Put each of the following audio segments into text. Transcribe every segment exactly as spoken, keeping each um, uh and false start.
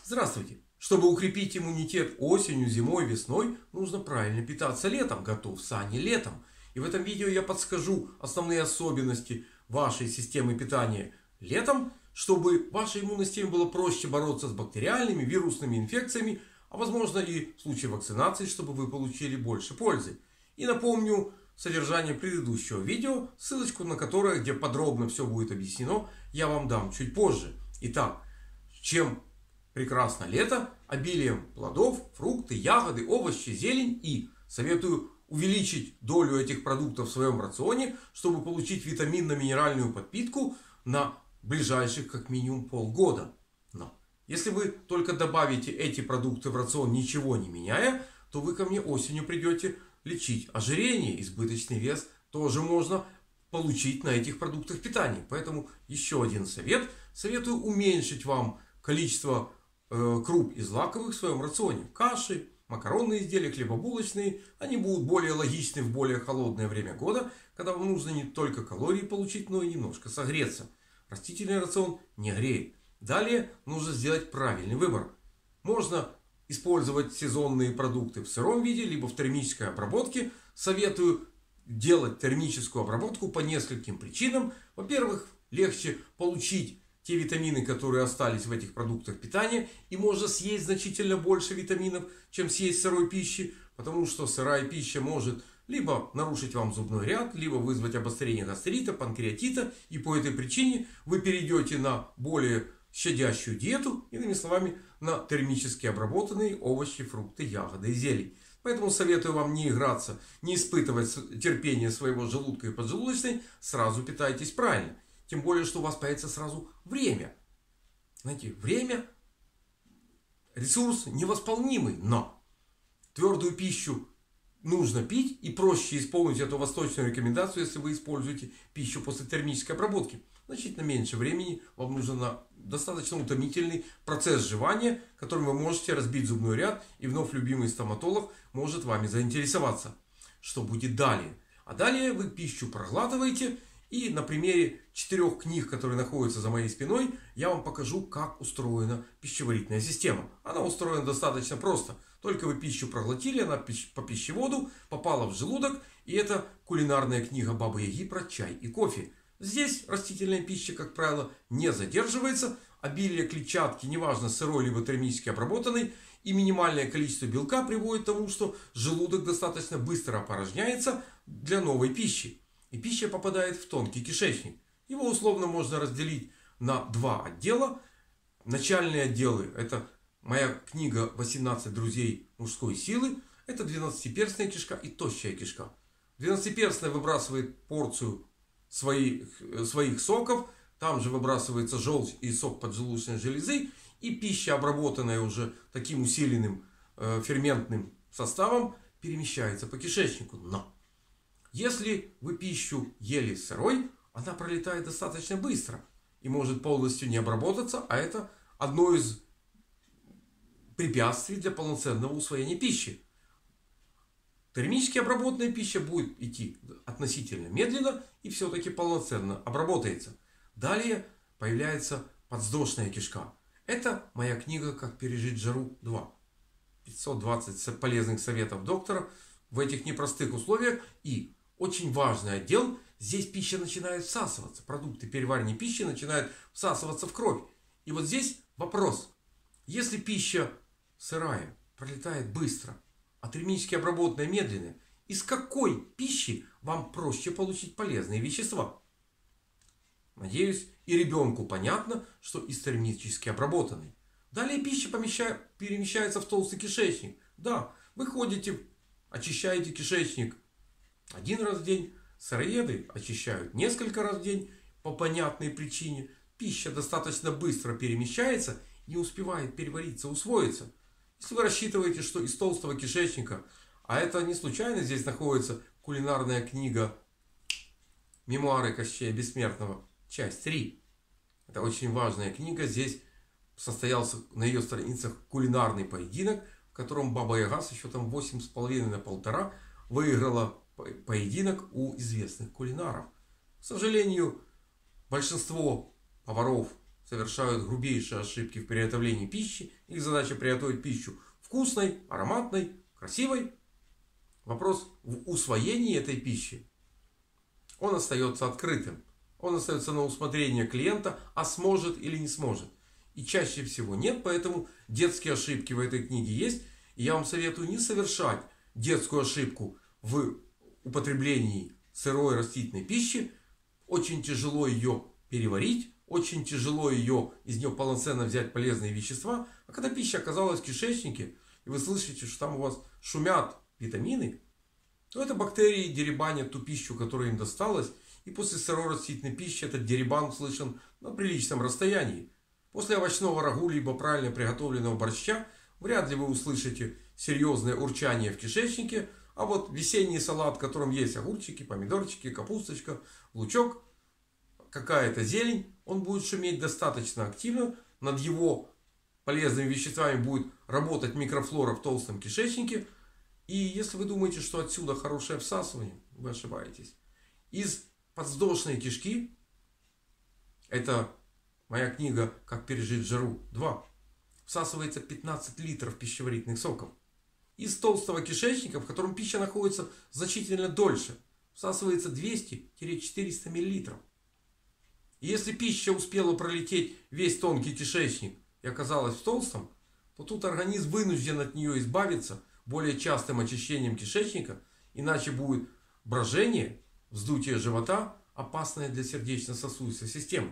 Здравствуйте! Чтобы укрепить иммунитет осенью, зимой, весной, нужно правильно питаться летом. Готов сани летом. И в этом видео я подскажу основные особенности вашей системы питания летом, чтобы вашей иммунной системе было проще бороться с бактериальными, вирусными инфекциями, а возможно и в случае вакцинации, чтобы вы получили больше пользы. И напомню содержание предыдущего видео, ссылочку на которое, где подробно все будет объяснено, я вам дам чуть позже. Итак, чем прекрасно лето? Обилием плодов, фрукты, ягоды, овощи, зелень. И советую увеличить долю этих продуктов в своем рационе, чтобы получить витаминно-минеральную подпитку на ближайших как минимум полгода. Но если вы только добавите эти продукты в рацион, ничего не меняя, то вы ко мне осенью придете лечить ожирение. Избыточный вес тоже можно получить на этих продуктах питания. Поэтому еще один совет. Советую уменьшить вам количество э, круп и злаковых в своем рационе. Каши, макаронные изделия, хлебобулочные. Они будут более логичны в более холодное время года, когда вам нужно не только калории получить, но и немножко согреться. Растительный рацион не греет. Далее нужно сделать правильный выбор. Можно использовать сезонные продукты в сыром виде, либо в термической обработке. Советую делать термическую обработку по нескольким причинам. Во-первых, легче получить те витамины, которые остались в этих продуктах питания. И можно съесть значительно больше витаминов, чем съесть сырой пищи. Потому что сырая пища может либо нарушить вам зубной ряд, либо вызвать обострение гастрита, панкреатита. И по этой причине вы перейдете на более щадящую диету. Иными словами, на термически обработанные овощи, фрукты, ягоды и зелень. Поэтому советую вам не играться, не испытывать терпение своего желудка и поджелудочной. Сразу питайтесь правильно. Тем более, что у вас появится сразу время. Знаете, время — ресурс невосполнимый. Но твердую пищу нужно пить. И проще исполнить эту восточную рекомендацию, если вы используете пищу после термической обработки. Значительно меньше времени вам нужно на достаточно утомительный процесс жевания, которым вы можете разбить зубной ряд. И вновь любимый стоматолог может вами заинтересоваться. Что будет далее? А далее вы пищу проглатываете. И на примере четырех книг, которые находятся за моей спиной, я вам покажу, как устроена пищеварительная система. Она устроена достаточно просто. Только вы пищу проглотили, она по пищеводу попала в желудок. И это кулинарная книга Бабы Яги про чай и кофе. Здесь растительная пища, как правило, не задерживается. Обилие клетчатки, неважно сырой либо термически обработанной, и минимальное количество белка приводит к тому, что желудок достаточно быстро опорожняется для новой пищи. И пища попадает в тонкий кишечник. Его условно можно разделить на два отдела. Начальные отделы — это моя книга «восемнадцать друзей мужской силы». Это двенадцатиперстная кишка и тощая кишка. Двенадцатиперстная выбрасывает порцию своих, своих соков. Там же выбрасывается желчь и сок поджелудочной железы. И пища, обработанная уже таким усиленным э, ферментным составом, перемещается по кишечнику. Но если вы пищу ели сырой, она пролетает достаточно быстро и может полностью не обработаться. А это одно из препятствий для полноценного усвоения пищи. Термически обработанная пища будет идти относительно медленно и все-таки полноценно обработается. Далее появляется подвздошная кишка. Это моя книга «Как пережить жару два». пятьсот двадцать полезных советов доктора в этих непростых условиях. И очень важный отдел. Здесь пища начинает всасываться. Продукты переваривания пищи начинают всасываться в кровь. И вот здесь вопрос. Если пища сырая пролетает быстро, а термически обработанная медленная, из какой пищи вам проще получить полезные вещества? Надеюсь, и ребенку понятно, что из термически обработанной. Далее пища помещает, перемещается в толстый кишечник. Да, вы ходите, очищаете кишечник один раз в день. Сыроеды очищают несколько раз в день по понятной причине. Пища достаточно быстро перемещается, не успевает перевариться, усвоиться. Если вы рассчитываете, что из толстого кишечника, а это не случайно, здесь находится кулинарная книга «Мемуары Кощея Бессмертного», часть три. Это очень важная книга. Здесь состоялся на ее страницах кулинарный поединок, в котором Баба Яга с счетом восемь с половиной на полтора выиграла поединок у известных кулинаров. К сожалению, большинство поваров совершают грубейшие ошибки в приготовлении пищи. Их задача приготовить пищу вкусной, ароматной, красивой. Вопрос в усвоении этой пищи, он остается открытым. Он остается на усмотрение клиента, а сможет или не сможет. И чаще всего нет, поэтому детские ошибки в этой книге есть. И я вам советую не совершать детскую ошибку в употреблении сырой растительной пищи. Очень тяжело ее переварить, очень тяжело ее из нее полноценно взять полезные вещества. А когда пища оказалась в кишечнике, и вы слышите, что там у вас шумят витамины, то это бактерии деребанят ту пищу, которая им досталась. И после сырой растительной пищи этот деребан слышен на приличном расстоянии. После овощного рагу, либо правильно приготовленного борща, вряд ли вы услышите серьезное урчание в кишечнике. А вот весенний салат, в котором есть огурчики, помидорчики, капусточка, лучок, какая-то зелень, он будет шуметь достаточно активно. Над его полезными веществами будет работать микрофлора в толстом кишечнике. И если вы думаете, что отсюда хорошее всасывание, вы ошибаетесь. Из подвздошной кишки, это моя книга «Как пережить жару два», всасывается пятнадцать литров пищеварительных соков. Из толстого кишечника, в котором пища находится значительно дольше, всасывается двести — четыреста миллилитров. И если пища успела пролететь весь тонкий кишечник и оказалась в толстом, то тут организм вынужден от нее избавиться более частым очищением кишечника, иначе будет брожение, вздутие живота, опасное для сердечно-сосудистой системы.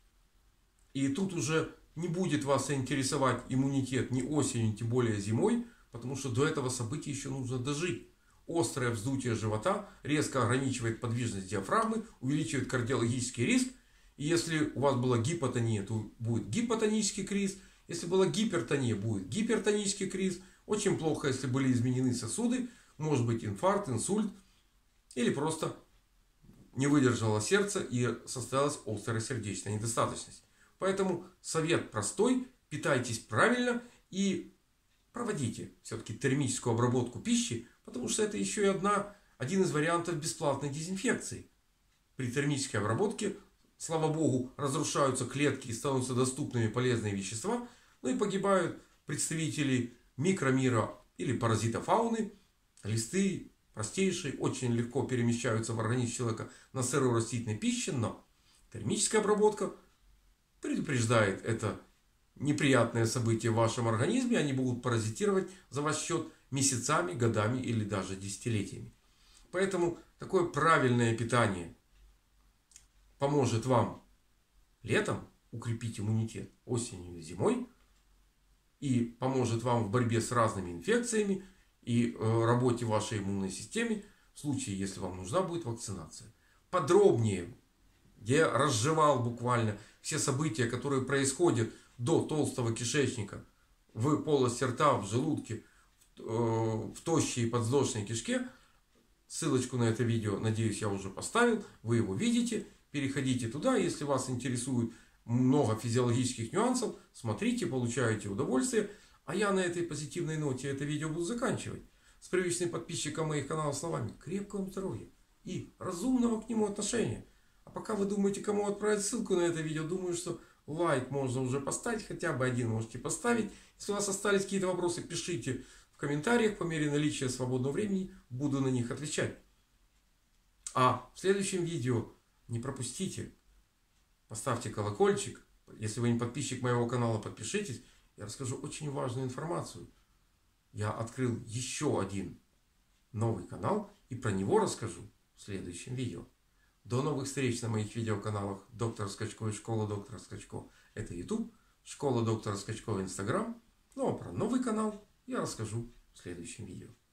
И тут уже не будет вас интересовать иммунитет ни осенью, тем более зимой, потому что до этого события еще нужно дожить. Острое вздутие живота резко ограничивает подвижность диафрагмы, увеличивает кардиологический риск. И если у вас была гипотония, то будет гипотонический криз. Если была гипертония, будет гипертонический криз. Очень плохо, если были изменены сосуды. Может быть инфаркт, инсульт. Или просто не выдержало сердце и состоялась острая сердечная недостаточность. Поэтому совет простой. Питайтесь правильно и проводите все-таки термическую обработку пищи. Потому что это еще и одна, один из вариантов бесплатной дезинфекции. При термической обработке, слава богу, разрушаются клетки и становятся доступными полезные вещества. Ну и погибают представители микромира или паразитофауны. Листы простейшие, очень легко перемещаются в организм человека на сырой растительной пище. Но термическая обработка предупреждает это неприятное событие в вашем организме. Они будут паразитировать за ваш счет месяцами, годами или даже десятилетиями. Поэтому такое правильное питание поможет вам летом укрепить иммунитет, осенью и зимой. И поможет вам в борьбе с разными инфекциями и э, работе вашей иммунной системы в случае, если вам нужна будет вакцинация. Подробнее, я разжевал буквально все события, которые происходят до толстого кишечника, в полости рта, в желудке, в, э, в тощей и подвздошной кишке. Ссылочку на это видео, надеюсь, я уже поставил. Вы его видите. Переходите туда, если вас интересует много физиологических нюансов, смотрите, получаете удовольствие. А я на этой позитивной ноте это видео буду заканчивать. С привычным подписчиком моих каналов словами: крепкого здоровья и разумного к нему отношения. А пока вы думаете, кому отправить ссылку на это видео, думаю, что лайк можно уже поставить, хотя бы один можете поставить. Если у вас остались какие-то вопросы, пишите в комментариях. По мере наличия свободного времени буду на них отвечать. А в следующем видео не пропустите. Поставьте колокольчик. Если вы не подписчик моего канала, подпишитесь. Я расскажу очень важную информацию. Я открыл еще один новый канал. И про него расскажу в следующем видео. До новых встреч на моих видеоканалах. Доктор Скачко и Школа Доктора Скачко. Это YouTube. Школа Доктора Скачко, Instagram. Ну а про новый канал я расскажу в следующем видео.